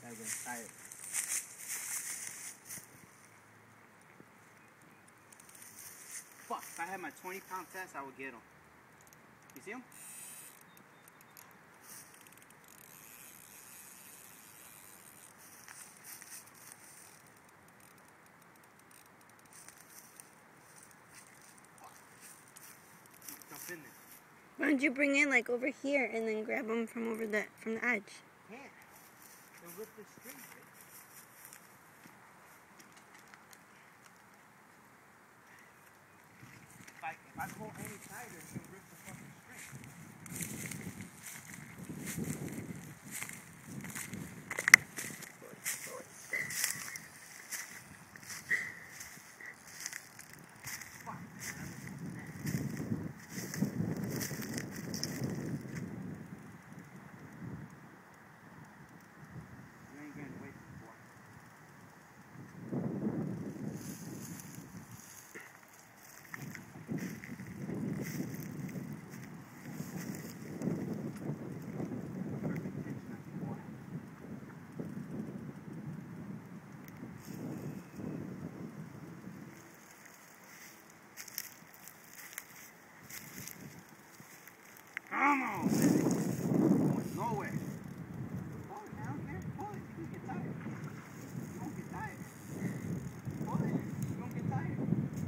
I get tired. Fuck, if I had my 20-pound test, I would get him. You see him? Jump in there. Why don't you bring in like over here and then grab them from over the edge? Can't. They'll rip the string. If I pull any tighter, she'll rip the fucking string. Fuck, you ain't getting away from boy. Come on, baby. Going nowhere. Pull it, I don't care. Pull it. You can get tired. You won't get tired. Pull it. You won't get tired.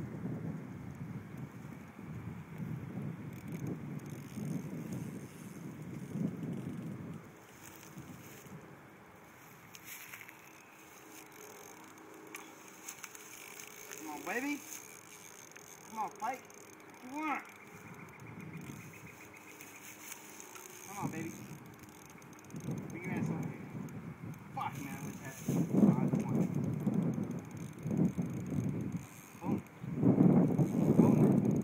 Come on, baby. Come on, Pike. What you want? Come on, baby. Bring your ass over here. Fuck, man, I wish I had to. No, I don't want it. Boom. Boom.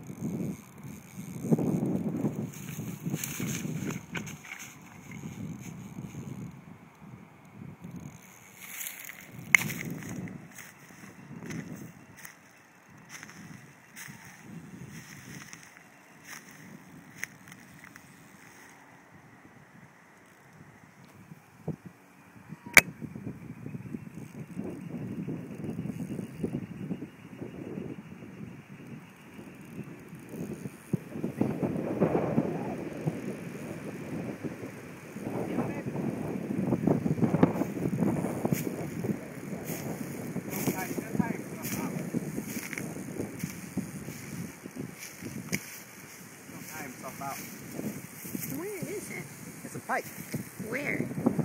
Out. Where is it? It's a pike. Where?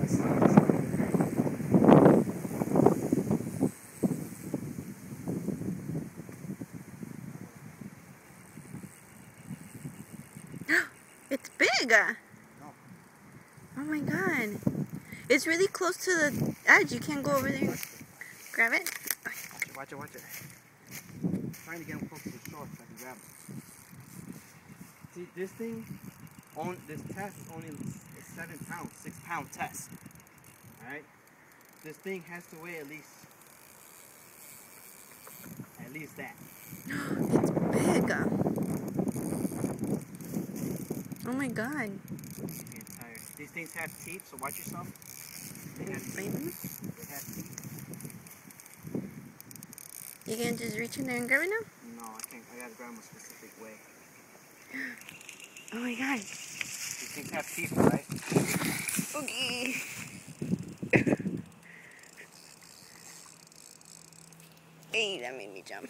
It's big. No. Oh my god. It's really close to the edge. You can't go over there and grab it. Watch it, watch it. I'm trying to get him close to the shore so I can grab him. See, this thing, this test is only a 7 pound, 6 pound test. Alright? This thing has to weigh at least that. It's big. Oh my god. I'm getting tired. These things have teeth, so watch yourself. They have teeth. They have teeth. You gonna just reach in there and grab it now? No, I can't. I gotta grab them a specific way. Oh my god. These things have teeth, right? Okay. Hey, that made me jump.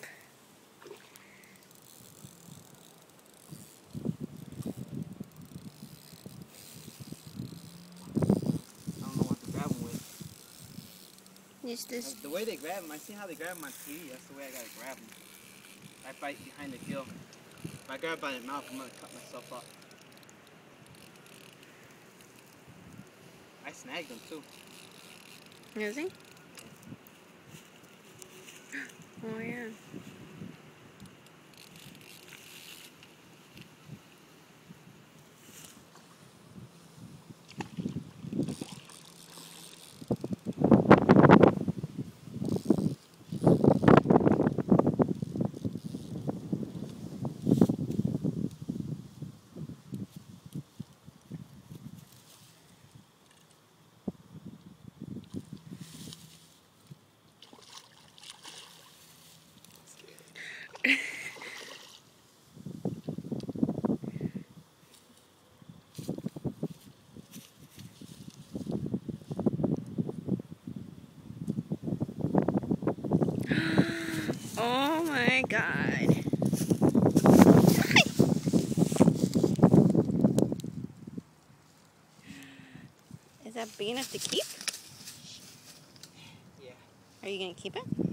I don't know what to grab them with. Use this. The way they grab them, I see how they grab them on TV. That's the way I gotta grab them. I bite behind the gill. If I grab by the mouth, I'm gonna cut myself up. I snagged them too. Is he? Oh yeah. Oh my god. Is that big enough to keep? Yeah. Are you gonna keep it?